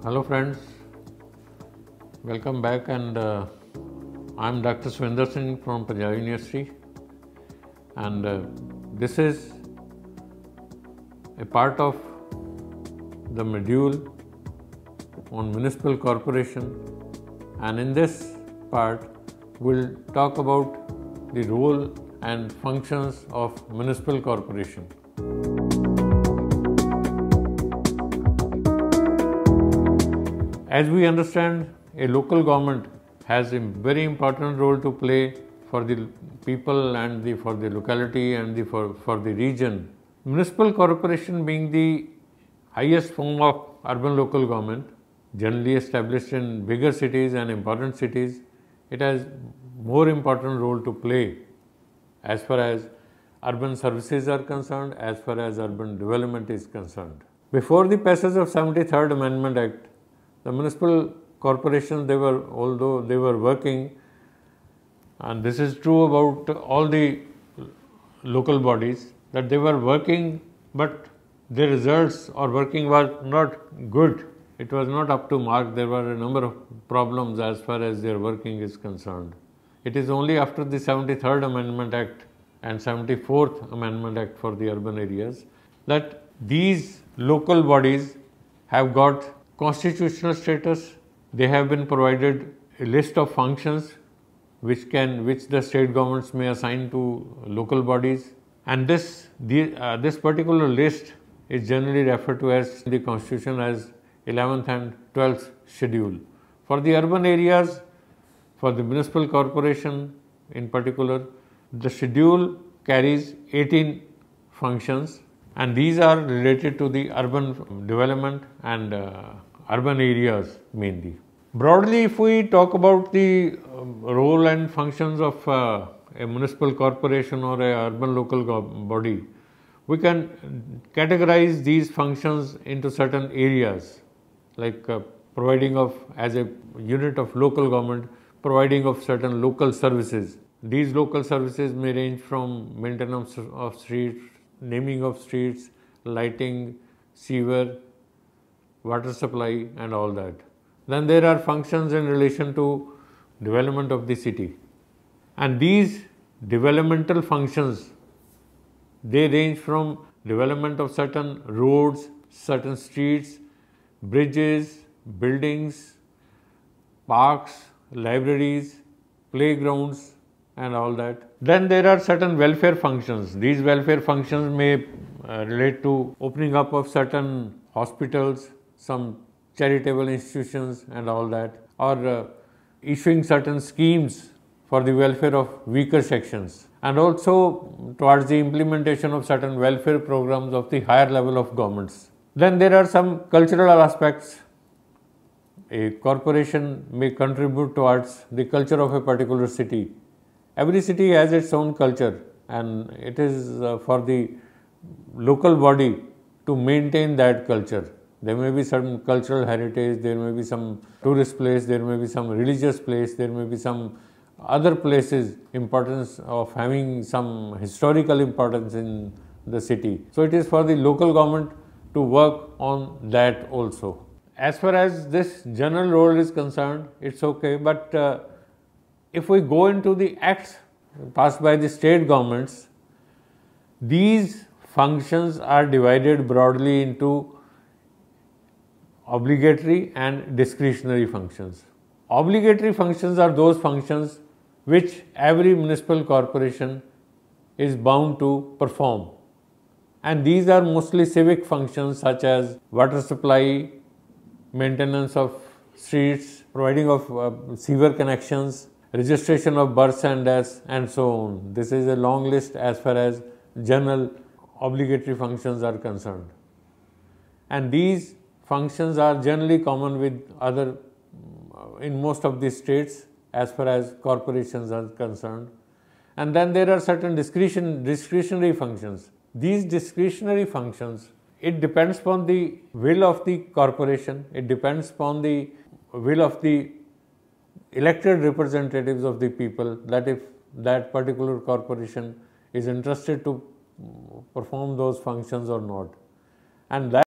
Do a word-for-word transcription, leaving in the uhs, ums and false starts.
Hello friends, welcome back, and uh, I am Doctor Swinder Singh from Punjab University, and uh, this is a part of the module on municipal corporation, and in this part we'll talk about the role and functions of municipal corporation. As we understand, a local government has a very important role to play for the people and the, for the locality and the, for, for the region. Municipal corporation being the highest form of urban local government, generally established in bigger cities and important cities, it has more important role to play as far as urban services are concerned, as far as urban development is concerned. Before the passage of seventy-third Amendment Act, the municipal corporations, they were, although they were working, and this is true about all the local bodies, that they were working, but their results or working was not good. It was not up to mark. There were a number of problems as far as their working is concerned. It is only after the seventy-third Amendment Act and seventy-fourth Amendment Act for the urban areas that these local bodies have got constitutional status. They have been provided a list of functions which can which the state governments may assign to local bodies, and this the, uh, this particular list is generally referred to as the Constitution as eleventh and twelfth schedule. For the urban areas, for the municipal corporation in particular, the schedule carries eighteen functions, and these are related to the urban development and uh, urban areas mainly. Broadly, if we talk about the um, role and functions of uh, a municipal corporation or a urban local body, we can categorize these functions into certain areas, like uh, providing of, as a unit of local government, providing of certain local services. These local services may range from maintenance of streets, naming of streets, lighting, sewer, water supply and all that. Then there are functions in relation to development of the city. And these developmental functions, they range from development of certain roads, certain streets, bridges, buildings, parks, libraries, playgrounds and all that. Then there are certain welfare functions. These welfare functions may uh, relate to opening up of certain hospitals, some charitable institutions and all that, or uh, issuing certain schemes for the welfare of weaker sections, and also towards the implementation of certain welfare programs of the higher level of governments. Then there are some cultural aspects. A corporation may contribute towards the culture of a particular city. Every city has its own culture, and it is uh, for the local body to maintain that culture. There may be some cultural heritage, there may be some tourist place, there may be some religious place, there may be some other places, importance of having some historical importance in the city. So it is for the local government to work on that also. As far as this general role is concerned, it's okay, but uh, if we go into the acts passed by the state governments, these functions are divided broadly into obligatory and discretionary functions. Obligatory functions are those functions which every municipal corporation is bound to perform, and these are mostly civic functions such as water supply, maintenance of streets, providing of uh, sewer connections, registration of births and deaths and so on. This is a long list as far as general obligatory functions are concerned, and these functions are generally common with other, in most of the states as far as corporations are concerned. And then there are certain discretion, discretionary functions. These discretionary functions, it depends upon the will of the corporation, it depends upon the will of the elected representatives of the people, that if that particular corporation is interested to perform those functions or not. And that